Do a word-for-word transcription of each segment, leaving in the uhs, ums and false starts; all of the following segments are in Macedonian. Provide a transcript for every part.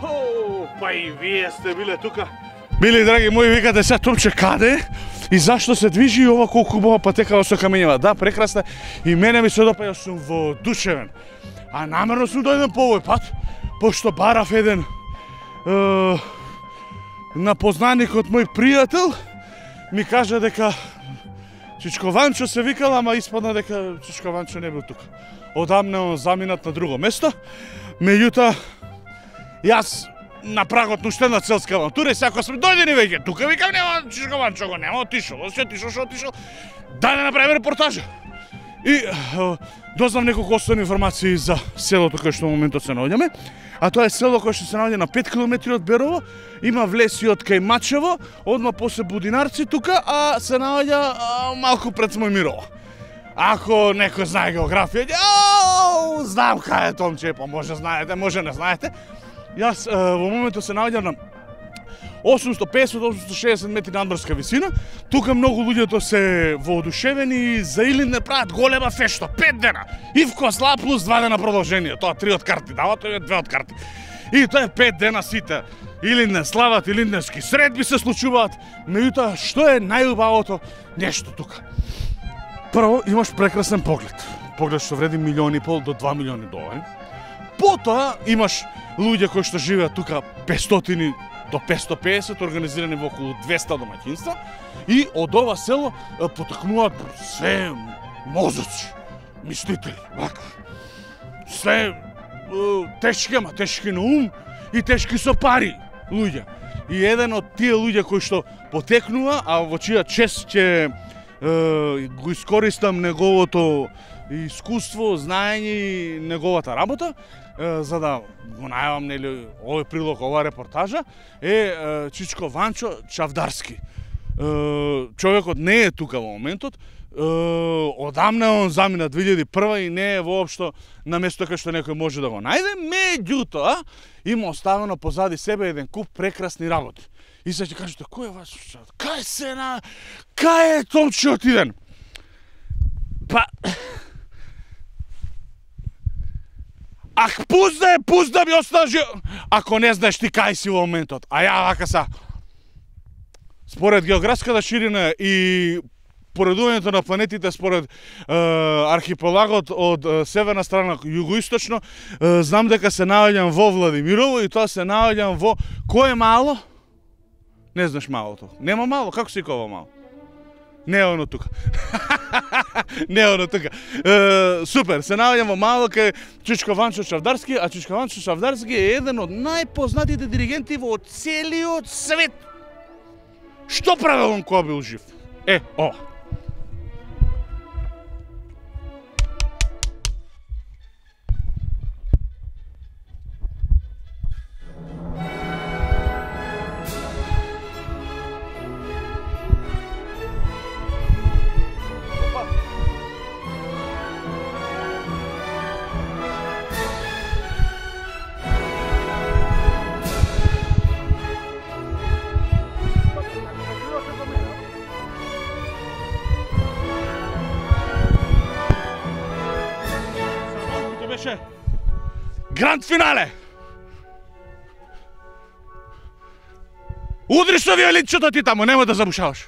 О, па и вие сте биле тука. Мили драги мои, викате сега Томче каде и зашто се движи и ова колку убава патека со камењава. Да, прекрасна. И мене ми се допаѓа, сум воодушевен. А намерно сум дојден по овој пат, пошто барав еден е, на познаникот мој пријател, ми кажа дека Чичко Ванчо се викал, ама испадна дека Чичко Ванчо не бил тука. Одамне он заминат на друго место. Меѓутоа, јас на прагот на уште една селска авантура и сега сме дојдени веќе тука, викам нема Чичко Ванчо го нема, отишол, се отишол, шо отишол. Дај да направиме репортажа. И е, дознав неколку основни информации за селото кое што во моментот се наоѓаме. А тоа е село кое што се наоѓа на пет километри од Берово, има влеси од кај Мачево, одма после Будинарци тука, а се наоѓа а, малку пред Смојмирово. Ако некој знае географија, ау, знам кај е Томче, па може знаете, може не знаете. Јас е, во моментот се наоѓам на осумсто песет до осумсто шеесет метри надморска висина. Тука многу луѓето се воодушевени за Илинден прават голема фешта, пет дена. Ивко Слав плюс два дена продолжение. Тоа три од карти дава, тоа е две од карти. И тоа е пет дена сите. Илинден слават, илинденски средби се случуваат. Меѓутоа, што е најубавото нешто тука? Прво, имаш прекрасен поглед. Поглед што вреди милиони и пол до два милиони долари. Потоа имаш луѓе кои што живеат тука петстотини до петстотини и песет, организирани во околу двеста домаќинства, и од ова село потекнуваат се мозоци, мислители, вака. Се тешки, ама тешки на ум и тешки со пари луѓе. И еден од тие луѓе кои што потекнува, а во чија чест ќе го искористам неговото искуство, знаење и неговата работа, за да го најавам нели овој прилог, оваа репортажа, е Чичко Ванчо Чавдарски. Човекот не е тука во моментот, одамна он замина две илјади и прва и не е воопшто на место кај што некој може да го најде, меѓутоа има оставено позади себе еден куп прекрасни работи. И се ќе кажете, кој е ваш, кај се на, кај е Томче отиден? Па, ах, пузда е, пузда ми остажи, ако не знаеш ти кај си во моментот. А ја вака са, според географската ширина и поредувањето на планетите според е, архипелагот од е, северна страна југоисточно, е, знам дека се наоѓам во Владимирово и тоа се наоѓам во кој е мало? Не знаеш малото. Нема мало, како се викува мало? Не е оно тука. Не е оно тука. Е, супер, се наоѓам во мало кај Чичко Ванчо Чавдарски, а Чичко Ванчо Чавдарски е еден од најпознатите диригенти во целиот свет. Што правел он кога бил жив? Е, ова. Гранд финале! Удри со виолинчето ти таму, немој да забушаваш.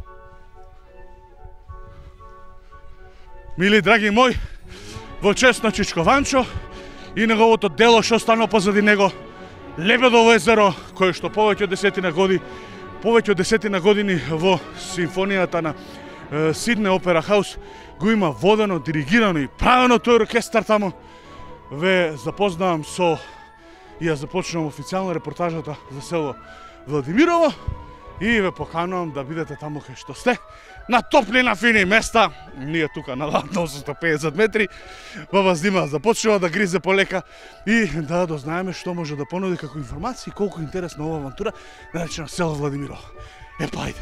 Мили драги мои, во чест на Чичко Ванчо и неговото дело што останува позади него, Лебедово езеро, кое што повеќе од десетина години, повеќе од десетина години во симфонијата на е, Сидне Опера Хаус го има водено, диригирано и правено тој оркестар таму. Ве запознавам со и ја започнувам официјално репортажата за село Владимирово и ве поканувам да бидете таму кај што сте, на топли, на фини места. Ние тука на ладно осумсто песет метри, во воздуха започнува да гризе полека и да дознаеме што може да понуди како информации, колку интересна ова авантура наречена село Владимирово. Епа, ајде.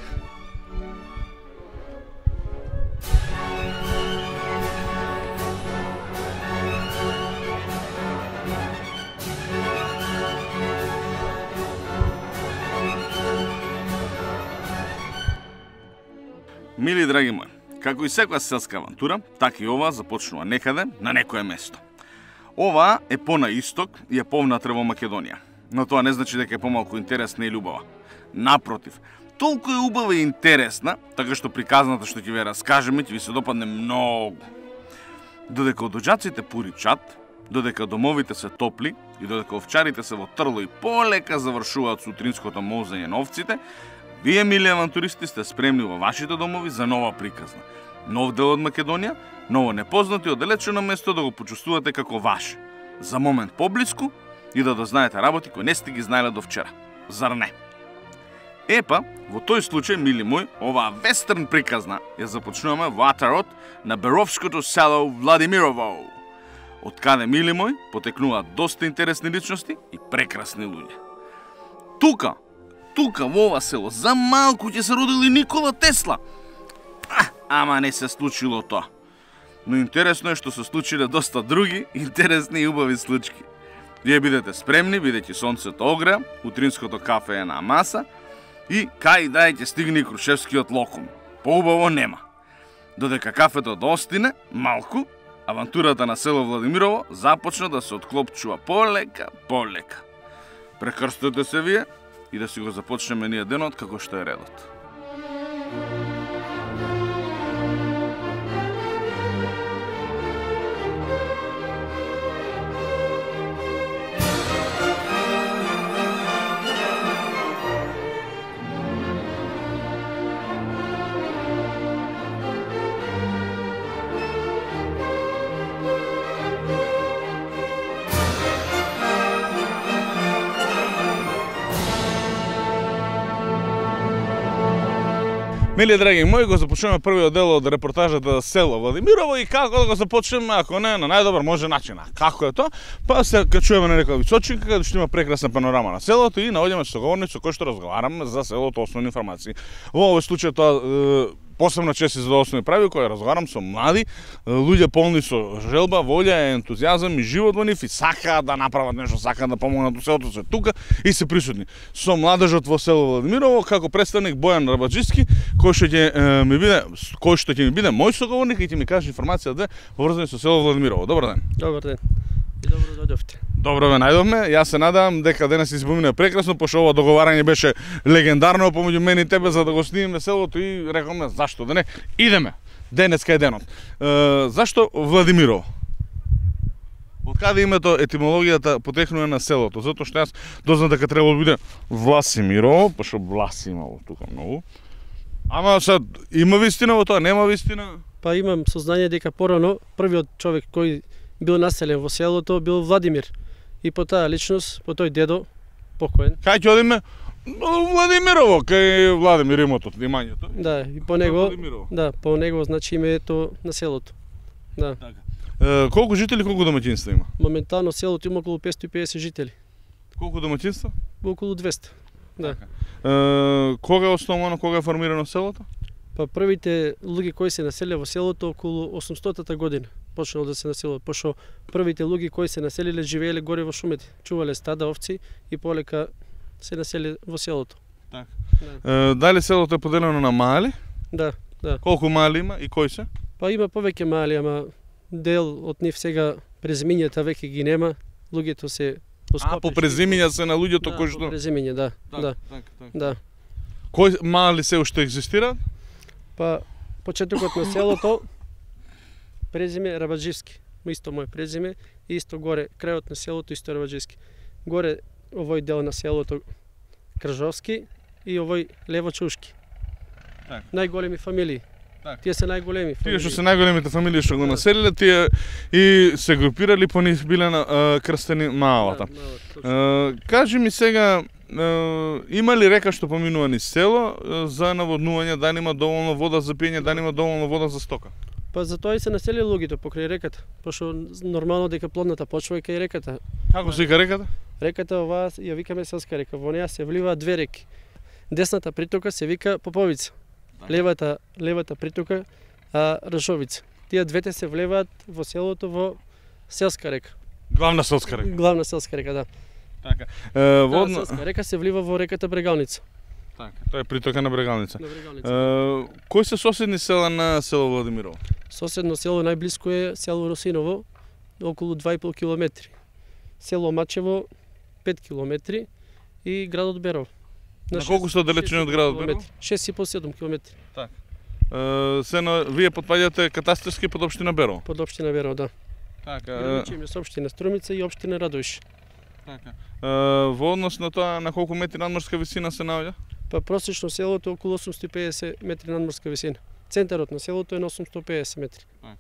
Мили драги мои, како и секоја селска авантура, така и ова започнува некаде на некое место. Ова е по на исток и е повнатре во Македонија. Но тоа не значи дека е помалку интересна или убава. Напротив, толку е убава и интересна, така што приказната што ќе ви раскажеме ќе ви се допадне многу. Додека одоџаците пуричат, додека домовите се топли и додека овчарите се во трло и полека завршуваат сутринското мозење на овците, вие, мили авантуристи, сте спремни во вашите домови за нова приказна. Нов дел од Македонија, ново непознато и оддалечено место да го почувствувате како ваше. За момент поблиску и да дознаете работи кои не сте ги знаеле до вчера. Зар не? Епа, во тој случај, мили мој, оваа вестерн приказна ја започнуваме во атарот на Беровското село Владимирово. Од каде, мили мој, потекнуваат доста интересни личности и прекрасни луѓе. Тука, тука во ова село, за малку ќе се родил и Никола Тесла. А, ама не се случило тоа. Но интересно е што се случиле доста други интересни и убави случки. Вие бидете спремни, бидејќи сонцето огреа, утринското кафе е на маса и кај да ќе стигне и Крушевскиот локум. Поубаво нема. Додека кафето достине, малку, авантурата на село Владимирово започна да се отклопчува полека, полека. Прекрстете се вие и да си го започнеме ние денот како што е редот. Мили драги мои, го започнеме првиот дел од репортажата село Владимирово и како да го започнеме, ако не на најдобар може начин. Како е тоа? Па се качуваме на некоја височинка каде што има прекрасна панорама на селото и наоѓаме соговорници со кој што разговараме за селото, основни информации. Во овој случај тоа е, посебно чест и задоволство ми прави кога разговарам со млади луѓе полни со желба, волја, ентузијазам и живот во нив и сакаат да направат нешто, сакаат да помогнат у селото, се тука и се присутни. Со младежот во село Владимирово како представник Бојан Рабаджиски, кој што ќе ми биде кој што ќе ми биде мој соговорник и ќе ми каже информација да поврзани со село Владимирово. Добар ден. Добар ден. И добро дојдовте. Добро ве најдовме. Јас се надевам дека денес се спомине прекрасно, пошто ова договарање беше легендарно помеѓу мене и тебе за да го снимеме селото и рековме зашто да не. Идеме. Денеска е денот. Е, зашто Владимирово? Од каде името етимологијата потекнува на селото? Затоа што јас дознав дека требало да биде Власимирово, пошто Влас имало тука многу. Ама сад има вистина во тоа, нема вистина? Па имам сознание дека порано првиот човек кој бил населен во селото бил Владимир. И по таа личност, по тој дедо, покоен. Кај ќе одиме? Владимирово, кај Владимир имотот, имањето. Да, и по него, да, по него значи името на селото. Да. Така. Е, колку жители, колку домаќинства има? Моментално селото има околу петстотини и педесет жители. Колку домаќинства? Околу двесте. Да. Така. Е, кога е основано, кога е формирано селото? Па првите луѓе кои се населија во селото околу осумстотата година почнало да се населуваат, пошто првите луѓе кои се населиле живееле горе во шумите, чувале стада овци и полека се насели во селото. Така. Да. Е, дали селото е поделено на мали? Да, да. Колку мали има и кои се? Па има повеќе мали, ама дел од нив сега презимињата веќе ги нема, луѓето се А, по презимиња се на луѓето да, кои што... по презимиња, да. Так, да. Так, так. Да. Кои мали се уште екзистираат? Па почетокот на селото презиме Рабадживски, исто моје презиме, и исто горе крајот на селото исто Рабадживски. Горе овој дел на селото Кржовски и овој Левочушки. Так. Најголеми фамилии. Так. Тие се најголеми фамилии. Тие што се најголемите фамилии што го населиле, тие и се групирали по нив биле на а, крстени малата. Да, малата, кажи ми сега, е, има ли река што поминува низ село е, за наводнување, да нема доволно вода за пиење, да нема доволно вода за стока? Па затоа и се населиле луѓето покрај реката, пошто нормално дека плодната почва е кај реката. Како се вика реката? Реката оваа ја викаме селска река, во неа се вливаат две реки. Десната притока се вика Поповица. Левата левата притока а, Рашовица. Тие двете се влеваат во селото во селска река. Главна селска река. Главна селска река, да. Така. Е, водна... Таа селска река се влива во реката Брегалница. Така, тоа е притока на Брегалница. На Брегалница. Е, кои се соседни села на село Владимирово? Соседно село најблиско е село Росиново, околу два и пол километри. Село Мачево пет километри и градот Берово. На колку сте далечени од градот Берово? шест и пол седум километри. Так. Е, се на вие потпаѓате катастарски под општина Берово. Под општина Берово, да. Така. Граничиме со општина Струмица и општина Радовиш. Така. Е, во однос на тоа на колку метри надморска висина се наоѓа? Па просечно селото е околу осумстотини и педесет метри надморска висина. Центарот на селото е на осумстотини и педесет метри.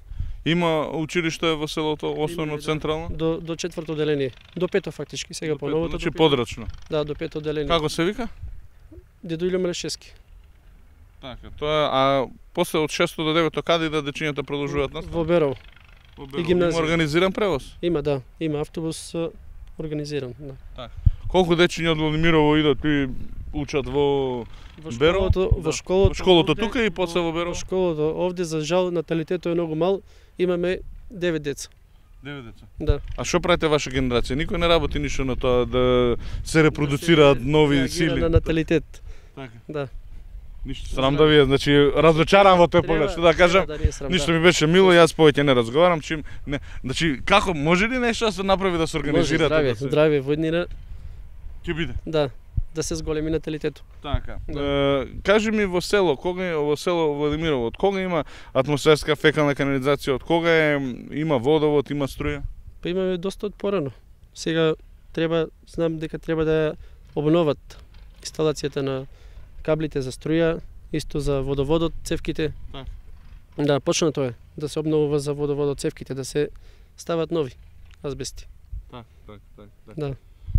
Има училиште во селото, основно Имаме, да. централно? До до четврто одделение. До пето фактички, сега До по пето, новото. значи до пето. подрачно. Да, до пето одделение. Како се вика? Дедо Илјо Мелешевски. Така, тоа а после од шесто до девето каде да дечињата продолжуваат настава? Во Берово. Во и гимназија. Има организиран превоз? Има, да. Има автобус а, организиран, да. Колку дечиња од Владимирово идат и учат во Во Берово? школото, Да. во школото, Во школото овде, тука и после во Берово? Во школото овде за жал наталитетот е многу мал. Имаме девет деца. Девет деца. Да. А што правите ваша генерација? Никој не работи ништо на тоа да се репродуцираат нови Реагира сили. на наталитет. Така. Да. Ништо срам да ви е, значи разочаран во тој поглед, што да кажам. Да, не е срам, Ништо да. ми беше мило, јас повеќе не разговарам, чим не. Значи како може ли нешто да се направи да се Може, организира здравје, да се... здравје, во еднина, Ќе биде. да, да се зголеми наталитетот. Така. Да. Е, кажи ми во село, кога е во село Владимирово, од кога има атмосферска фекална канализација, од кога е има водовод, има струја? Па имаме доста од порано. Сега треба, знам дека треба да ја обноват инсталацијата на каблите за струја, исто за водоводот, цевките. Так. Да, почнато е да се обновува за водоводот, цевките, да се стават нови азбести. Так, так, так, так. Да.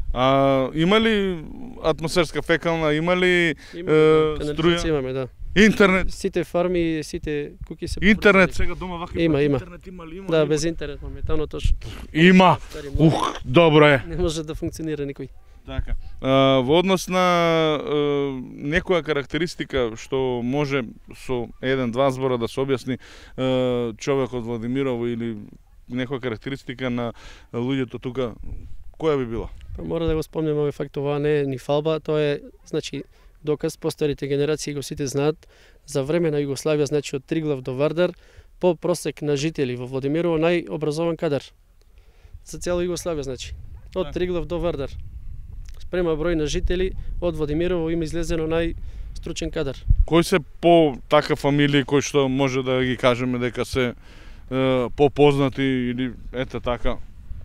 А има ли атмосферска фекална, има ли Има, Е, да, струја? канализација имаме, да. интернет? Сите фарми, сите куќи се Интернет поврзани. сега дома вака Има, има. интернет има ли има? Да, ли, без интернет моментално точно. има. Стари, може- Ух, добро е. Не може да функционира никој. Така. А, во однос на а, некоја карактеристика што може со еден-два збора да се објасни а, човек од Владимирово или некоја карактеристика на луѓето тука, која би била? Па мора да го спомнеме овој факт, ова не е ни фалба, тоа е значи доказ постарите генерации го сите знаат за време на Југославија, значи од Триглав до Вардар, по просек на жители во Владимирово најобразован кадар. За цела Југославија значи. Од Така. Триглав до Вардар. Спрема број на жители од Владимирово има излезено најстручен кадар. Кои се по така фамилии кои што може да ги кажеме дека се е, попознати или ете така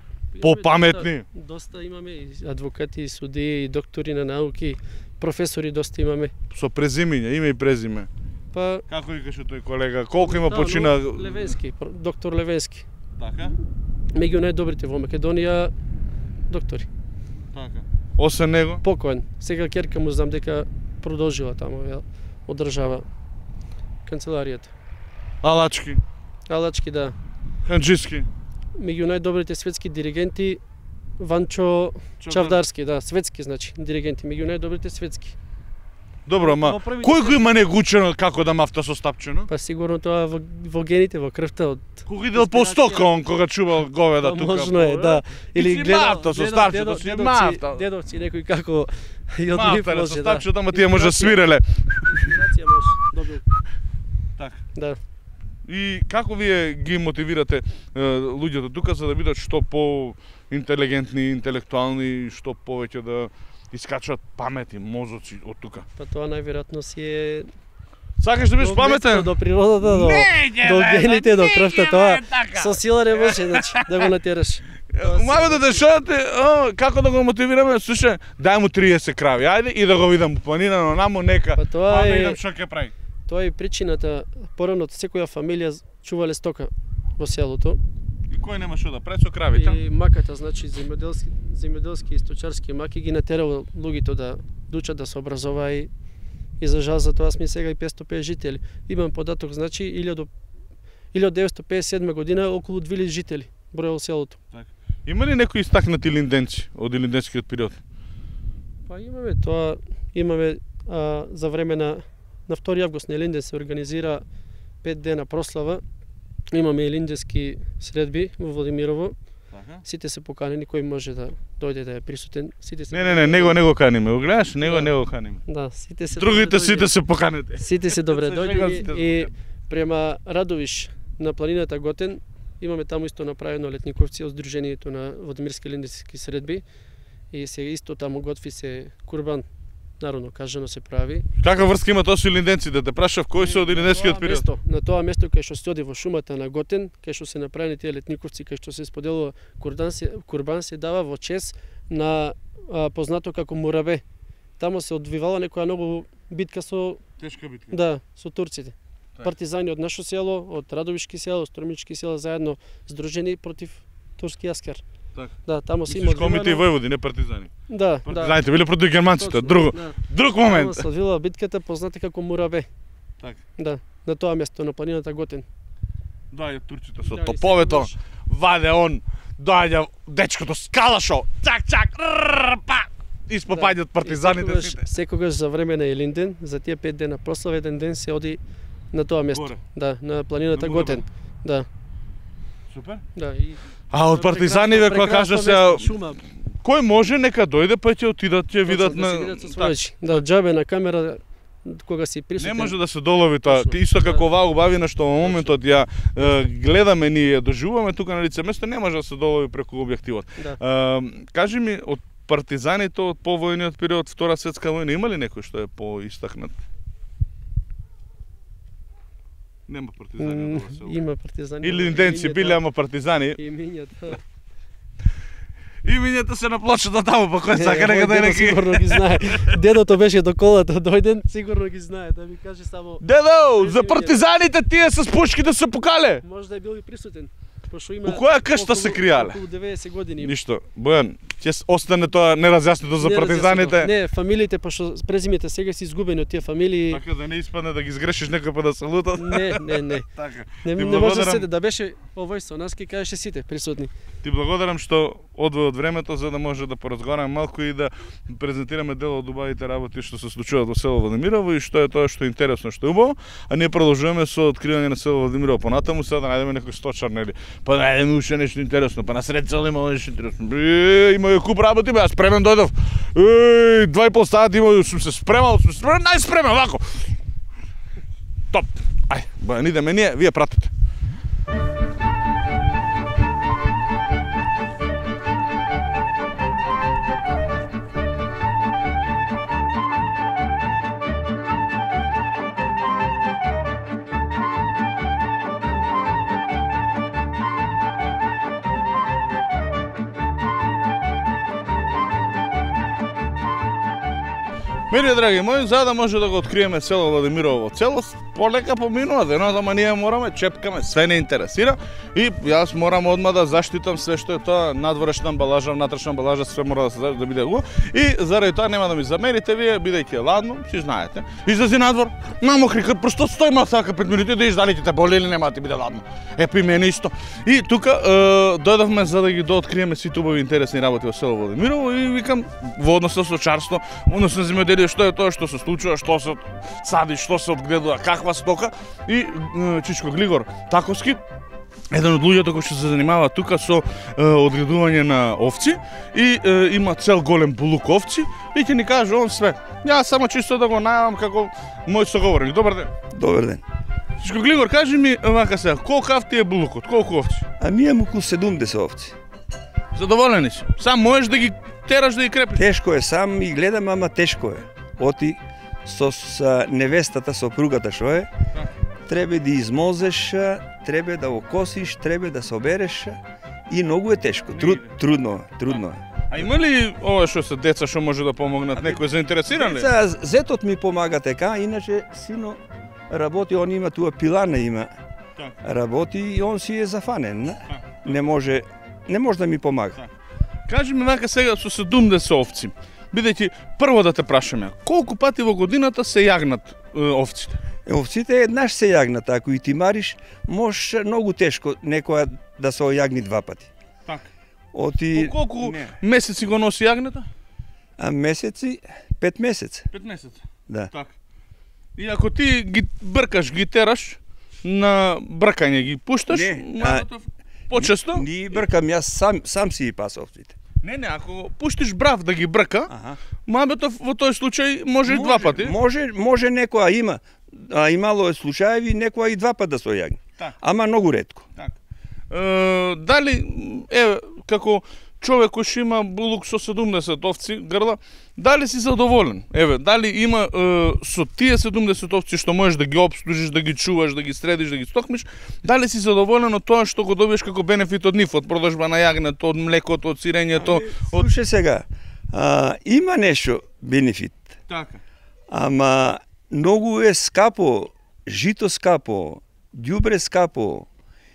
попаметни? Доста, доста имаме и адвокати, и судии, и доктори на науки, професори доста имаме. Со презимиња, име и презиме. Па Како викаше тој колега? Колку има да, почина? но Левенски, пр- доктор Левенски. Така? Меѓу најдобрите во Македонија доктори. Така. Освен него? Покоен. Сега ќерка му знам дека продолжила таму, ја одржава канцеларијата. Алачки, Алачки, да. Ханџиски, Меѓу најдобрите светски диригенти Ванчо Чавдарски, да, светски значи диригенти, меѓу најдобрите светски. Добро, ма Во првите кој го има него учено како да мафта со стапчено? Па сигурно тоа во, во гените, во крвта од Кога идел по стока он кога чувал говеда Па, тука. можно е, да. Или си гледал, мафта со гледал старчето, дедо- си дедовци- мафта. Дедовци некои како и од нив Мафта, со може, да. стапчето, ама тие може Инспирација. свиреле. Инспирација може, добил. Така. Да. И како вие ги мотивирате е, луѓето тука за да бидат што по интелигентни, интелектуални, што повеќе да искачат памети, мозоци од тука? Па тоа најверојатно си е Сакаш да бидеш до паметен? местото, до природата, до, до гените, до крвта, тоа со сила не може значи, да го натераш. Мага да те шодате, како да го мотивираме, слушај, дај му триесет крави, ајде и да го видам планина, но намо нека, Па тоа па да е- видам што ќе прави. Тоа е причината, порано секоја фамилија чувале стока во селото. И кој нема што да прави со кравите? И маката, значи земјоделски, земјоделски и сточарски маки ги натерало луѓето да дучат да се образова и и за жал за тоа сме сега и петстотини и педесет жители. Имам податок, значи илјада илјада деветстотини педесет и седма година околу две илјади жители броело селото. Има ли некои истакнати линденци од линденскиот период? Па имаме тоа, имаме а, за време на на втори август на Илинден се организира пет дена прослава. Имаме илинденски средби во Владимирово. Така. Сите се поканени, кој може да дојде да е присутен. Сите се Не, не, не, него не го каниме, го гледаш? Него Да. не го каниме. Да, сите се Другите добре сите дојдени. се поканете. Сите се добре Се шегам, дојдени сите и добре. према Радовиш на планината Готен имаме таму исто направено летниковци од Сдруженијето на Владимирски илинденски средби и се исто таму готви се курбан, народно кажано се прави. Каква врска има тоа со илинденците? Те прашав кој се од илинденскиот период? Место, на тоа место кај што се оди во шумата на Готен, кај што се направени тие летниковци, кај што се споделува курбан се, курбан се дава во чест на а, познато како Мурабе. Таму се одвивала некоја многу битка со тешка битка. Да, со турците. Так. Партизани од наше село, од Радовишки село, Стромички село заедно здружени против турски аскер. Так. Да, таму се има Мислиш комите и војводи, не партизани. Да, Партизаните да. биле против германците, Точно, друго. Да. Друг момент. Таму се одвила битката позната како Мурабе. Так. Да, на тоа место на планината Готен. Доаѓа турците со Да, и топовето, секогаш- ваде он, доаѓа дечкото с калашо, чак чак, рррр, па, испопаѓаат партизаните секогаш, сите. секогаш за време на Илинден, за тие пет дена прослава еден ден се оди на тоа место. Горе. Да, на планината На Мурабе. Готен. Да, Супер. да и А од партизани ве кога кажа се шума. кој може нека дојде па ќе отидат ќе видат Да се на видат со так. своји очи. Да, џабе на камера кога си присутен. Не може да се долови тоа. Точно, Исто како да. оваа убавина што во моментот ја е, гледаме ние, ја доживуваме тука на лице место, не може да се долови преку објективот. Да. Е, кажи ми, од партизаните од повојниот период, Втора светска војна, има ли некој што е поистакнат? Нема партизани М, од ова село. Има партизани. Или инденци Имињата- биле, ама партизани. Имињата. Имињата се на плочата таму, па кој Е, сака нека мој да дедо неки. сигурно ги знае. Дедото беше до колата дојден, сигурно ги знае, да ми каже само Дедо, за Имињата. партизаните тие с пушките се покале. може да е бил и присутен. Пошто има У која кшта се околу- кријале? Околу деветдесет години. Ништо. Бојан, ќе с- остане тоа неразјаснето за Не партизаните. разјаснето. Не, фамилиите, пошто презимите сега се изгубени од тие фамилии. Така да не испадне да ги сгрешиш некој па да се лутат. Не, не, не. Така. Не, Ти не може да благодарам. седе, да беше овој со нас, ке кажеше сите присутни. Ти благодарам што одвои од времето за да може да поразговараме малку и да презентираме дел од убавите работи што се случуваат во село Владимирово и што е тоа што е интересно, што е убаво, а ние продолжуваме со откривање на село Владимирово понатаму, сега да најдеме некој сточар, нели? Па да најдеме уште нешто интересно, па на сред село има нешто интересно. Е, има куп работи, бе, јас спремен дојдов. Еј, два и пол сати има, сум се спремал, сум спремен, најспремен, вако. Топ. Ај, Бојан, идеме ние, вие пратете. Мили драги мои, за да може да го откриеме село Владимирово во целост, полека поминува денот, ама ние мораме, чепкаме, све не интересира и јас морам одма да заштитам све што е тоа, надворешна амбалажа, внатрешна амбалажа, све мора да се да биде убаво. И заради тоа нема да ми замерите вие, бидејќи е ладно, си знаете. Излези надвор, намокри, кад просто стои масака пред минути да издали ти те боли или нема да ти биде ладно. Е, при мене исто. И тука е, дојдовме за да ги дооткриеме сите убави интересни работи во село Владимирово и викам во однос со сточарство, односно земјоделие, што е тоа што се случува, што се сади, што се одгледува, каква стока и е, Чичко Глигор Таковски, еден од луѓето кои што се занимава тука со е, одгледување на овци и е, има цел голем булук овци и ќе ни каже он све. Јас само чисто да го најавам како мој соговорник. Добар ден. Добар ден. Чичко Глигор, кажи ми вака сега, колкав ти е булукот, колку овци? Ами имам околу седумдесет овци. Задоволени си? Сам можеш да ги тераш да ги крепиш? Тешко е, сам и гледам, ама тешко е. Оти со, со невестата, сопругата што е, треба да измозеш, треба да окосиш, треба да собереш и многу е тешко. Труд, трудно е, трудно е. А има ли ова што се деца што може да помогнат? Некој заинтересиран ли? Деца, зетот ми помага така, иначе сино работи, он има туа пилана има. Так. Работи и он си е зафанен. Не може, не може да ми помага. Кажи ми вака сега со седумдесет овци. Бидејќи прво да те прашаме, колку пати во годината се јагнат е, овците? Е, овците еднаш се јагнат, ако и ти мариш, може многу тешко некоја да се ојагни два пати. Така. Оти... По колку Не. месеци го носи јагнето? А месеци, пет месеци, пет месеци. да. Така. И ако ти ги бркаш, ги тераш на бркање ги пушташ, Не, мабето почесто? Ни бркам, јас сам, сам си ги пас овците. Не, не, ако пуштиш брав да ги брка, Аха. мабето во тој случај може и два пати. Може, може некоја има, а имало е случаеви некоја и два пати да се ојагни. Така. Ама многу ретко. Така. Е, дали, е, како човек кој што има булук со седумдесет овци грла, дали си задоволен? Еве, дали има е, со тие седумдесет овци што можеш да ги обслужиш, да ги чуваш, да ги средиш, да ги стокмиш, дали си задоволен од тоа што го добиеш како бенефит од нив, од продажба на јагнето, од млекото, од сирењето, од... Слушај сега, а, има нешто бенефит, Така. ама многу е скапо, жито скапо, ѓубре скапо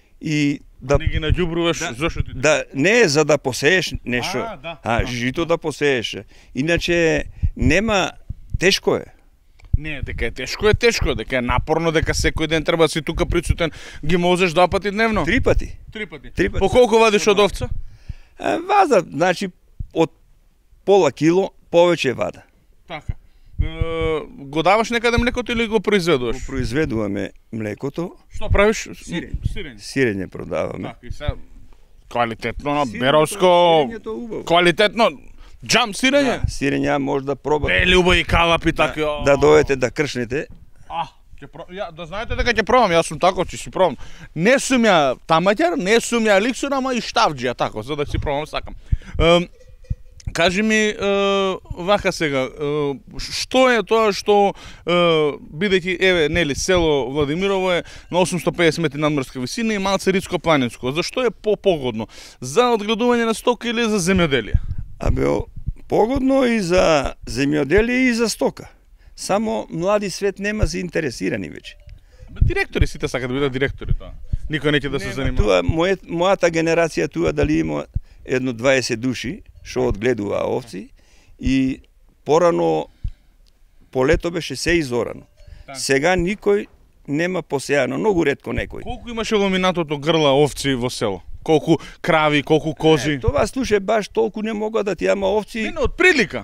и да Не ги наѓубруваш, да, зошто ти? да не е за да посееш нешто, А, да. а жито да посееш. Иначе нема, тешко е. Не, дека е тешко, е тешко, дека е напорно, дека секој ден треба да си тука присутен, ги мозеш два пати дневно? Три пати. Три пати. Три пати. По колку вадиш од овца? А, вада, значи од пола кило повеќе вада. Така. Е, го даваш некаде млекото или го произведуваш? Го произведуваме млекото, Што правиш? Сирење. Сирење. сирење продаваме. Така, и сега квалитетно, на Сирењето- беровско, сирењето е убаво. квалитетно, джам сирење. Да, сирења може да пробате. Бели убави калапи, така. Да, да дојдете да кршнете. А, ќе про... ја, да знаете дека ќе пробам, јас сум тако, ќе си пробам. Не сум ја тамаќар, не сум ја ликсур, ама и штавџија, тако, за да си пробам, сакам. Е, кажи ми, е, вака сега, е, што е тоа што, е, бидејќи, еве, нели, село Владимирово е на осумстотини и педесет метри надморска висина и малце ридско-планинско. Зашто е по-погодно? За одгледување на стока или за земјоделие? Абе, о, погодно и за земјоделие и за стока. Само млади свет нема заинтересирани веќе. Бе, директори сите сакаат да бидат директори, тоа. Никој неќе да се занимава. Туа, моје, мојата генерација туа дали има едно дваесет души што одгледува овци и порано полето беше се изорано. Така. Сега никој нема посејано, многу ретко некој. Колку имаше во минатото грла овци во село? Колку крави, колку кози? Е, това слуше баш толку не мога да ти ама овци, Не, од прилика.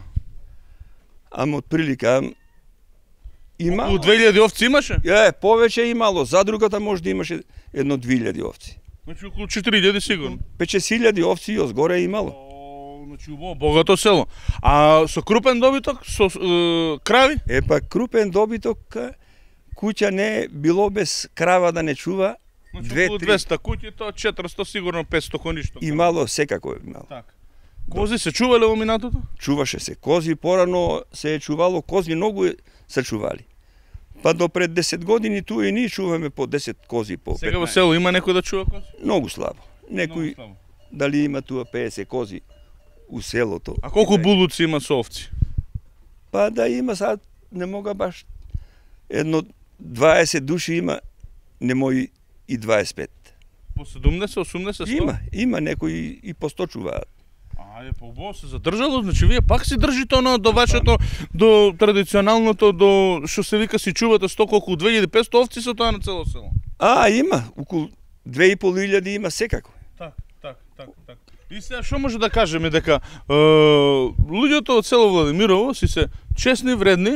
ама од прилика има. Околу две илјади овци имаше? Е, повеќе имало, задругата може да имаше едно две илјади овци. Значи околу четири илјади сигурно. пет-шест илјади овци и озгоре имало. О, значи убаво, богато село. А со крупен добиток, со е, крави? Е па крупен добиток, куќа не било без крава да не чува, Значи две, околу три. двеста куќи, тоа четиристо, сигурно петсто коништо. Имало секако е имало. Така. Кози се чувале во минатото? Чуваше се кози, порано се е чувало кози, многу е- се чували. Па до пред десет години туа и ние чуваме по десет кози, по Сега во петнаесет. село има некој да чува кози? Многу слабо. Многу Некој слабо. дали има туа педесет кози у селото. А колку булуци има со овци? Па да има сад, не мога баш едно дваесет души има, не мои и дваесет пет. По седумдесет, осумдесет, сто? Има, има некои и по сто чуваат. А, е, по-убаво се задржало, значи вие пак си држите оно до вашето, до традиционалното, до што се вика си чувате сто, околу две илјади и петсто овци со тоа на цело село. А, има, околу две и пол илјади има секако. Так, так, так, так. И сега што може да кажеме дека е, луѓето од село Владимирово си се честни, вредни, е,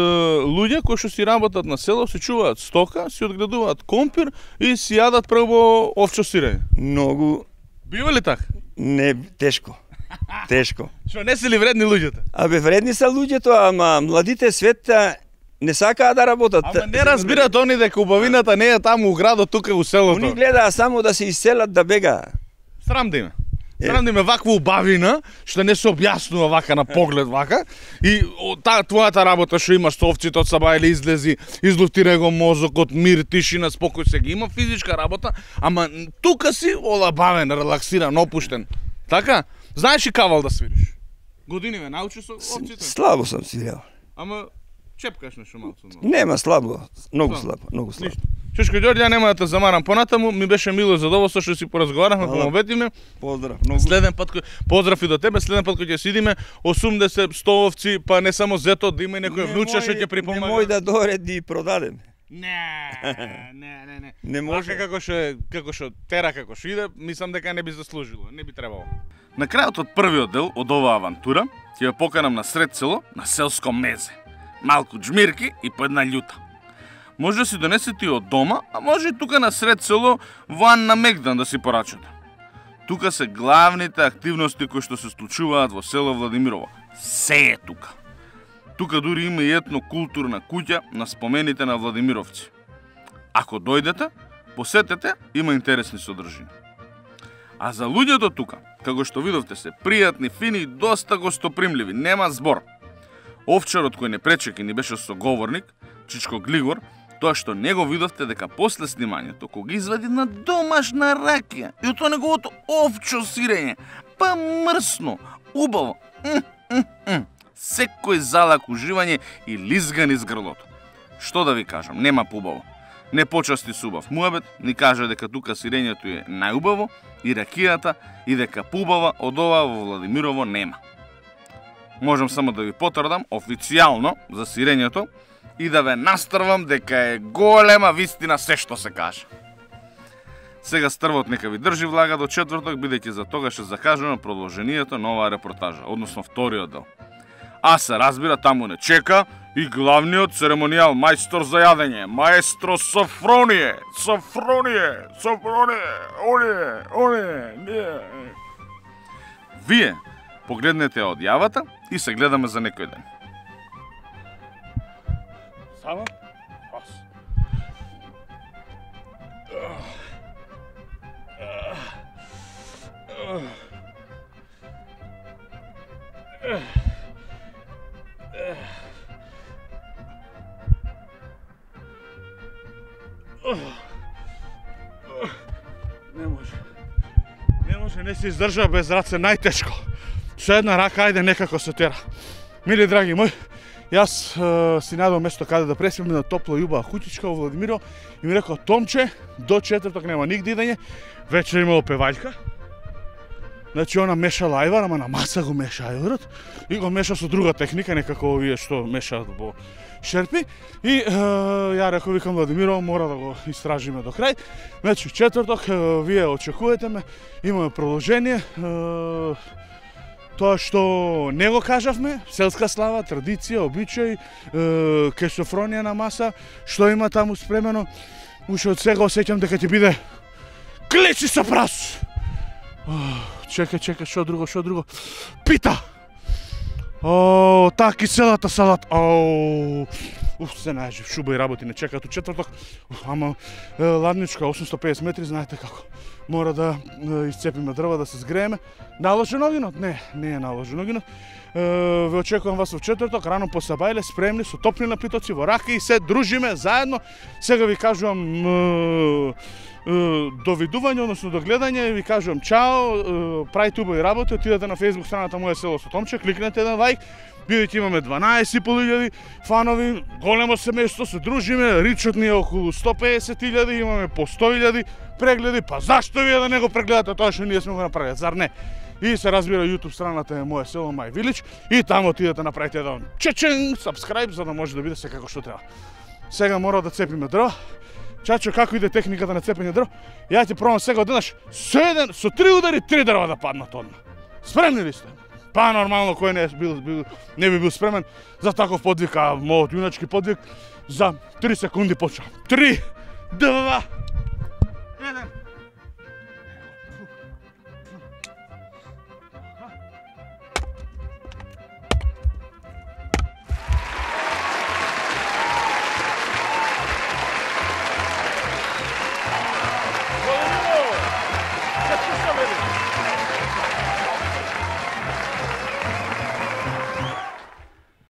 луѓе кои што си работат на село, си чуваат стока, си одгледуваат компир и си јадат прво овчо сирење. Многу Бива ли така? не тешко. Тешко. Што не се ли вредни луѓето? Абе вредни се луѓето, ама младите свет а, не сакаат да работат. Ама не разбират они дека убавината не е таму у градот, тука у селото. Они гледаа само да се иселат да бегаа. Срам да име. Срам да име ваква убавина, што не се објаснува вака на поглед вака. И о, та твојата работа што имаш со овците од саба или излези, излуфтирај го мозокот, мир, тишина, спокој се ги има физичка работа, ама тука си олабавен, релаксиран, опуштен. Така? Знаеш и кавал да свириш? Години ме научи со овците. Слабо сам свирел. Ама чепкаш нешто малку. Нема слабо, многу Слабо. слабо, многу слабо. Ништо. Чушко Ѓорѓе, ја нема да те замарам понатаму, ми беше мило и задоволство што си поразговаравме, Хвала. помобетивме. Поздрав, многу. Следен пат кој поздрав и до тебе, следен пат кој ќе сидиме осумдесет сто овци, па не само зето, да има и некој внуче што ќе припомага. Немој да дойде да продадем. Не, не, не, не. Не може. Вака како што е- како што тера како што иде, мислам дека не би заслужило, не би требало. На крајот од првиот дел од оваа авантура ќе ве поканам на сред село, на селско мезе. Малку джмирки и по една љута. Може да си донесете и од дома, а може и тука на сред село во Анна Мегдан да си порачате. Тука се главните активности кои што се случуваат во село Владимирово. Се е тука. Тука дури има и етно-културна куќа на спомените на Владимировци. Ако дојдете, посетете, има интересни содржини. А за луѓето тука, како што видовте, се пријатни, фини и доста гостопримливи, нема збор. Овчарот кој не пречеки ни беше соговорник, Чичко Глигор, тоа што него видовте дека после снимањето, кога извади на домашна ракија и од тоа неговото овчо сирење, па мрсно, убаво, м, м, м, секој залак уживање и лизган из грлото. Што да ви кажам, нема поубаво. Не почасти с убав муабет, ни кажа дека тука сирењето е најубаво и ракијата и дека поубава од ова во Владимирово нема. Можам само да ви потврдам официјално за сирењето и да ве настрвам дека е голема вистина се што се каже. Сега стрвот нека ви држи влага до четврток, бидејќи за тогаш е закажано продолжението на оваа репортажа, односно вториот дел. А се разбира, таму не чека и главниот церемонијал мајстор за јадење, маестро Софроние, Софроние, Софроние, оне, оне, не. Вие погледнете од јавата и се гледаме за некој ден. Само? Пас. Не може. Не може, не се издржа без раце, најтешко. Со една рака, ајде некако се тера. Мили драги мои, јас е, си најдов место каде да преспим на топло и убава куќичка во Владимиро и ми рекол, Томче, до четврток нема нигде идење, вечер имало певајка. Значи она мешала ајвар, ама на маса го меша ајварот и го меша со друга техника, некако овие што мешаат во шерпи. И е, ја рекол, викам, Владимиро, мора да го истражиме до крај. Значи четврток, е, вие очекувате ме, имаме продолжение. Е, тоа што не го кажавме, селска слава, традиција, обичај, е, ке Софронија на маса, што има таму спремено. Уште од сега осеќам дека ќе биде клечи со прас. Чекај, чекај, шо друго, шо друго. Пита! О, таа киселата салат. О, уф, се најжив, шуба и работи не чекаат у четврток. Уф, ама е, ладничка, осумстотини и педесет метри, знаете како. Мора да е, исцепиме дрва, да се згрееме. Наложен огинот? Не, не е наложен огинот. Е, ве очекувам вас во четврток, рано по сабајле, спремни, со топли напитоци, во рака и се дружиме заедно. Сега ви кажувам е, довидување, односно до гледање, ви кажувам чао, правите убави работи, отидете на Facebook страната Моје село со Томче, кликнете еден лайк, бидејќи имаме дванаесет и пол илјади фанови, големо семејство, се дружиме, ричот ни е околу сто педесет илјади, имаме по сто илјади прегледи, па зашто вие да не го прегледате тоа што ние сме го направили, зар не? И се разбира YouTube страната е Моје село My Village и таму отидете направите еден чечен, subscribe, за да може да биде се како што треба. Сега мора да цепиме дрва. Чачо, како иде техниката на цепење дрва? Ја ќе пробам сега одеднаш со еден, со три удари, три дрва да паднат одма. Спремни ли сте? Па нормално, кој не, бил, бил, не би бил спремен за таков подвиг, а мојот јуначки подвиг за три секунди почна. Три, два,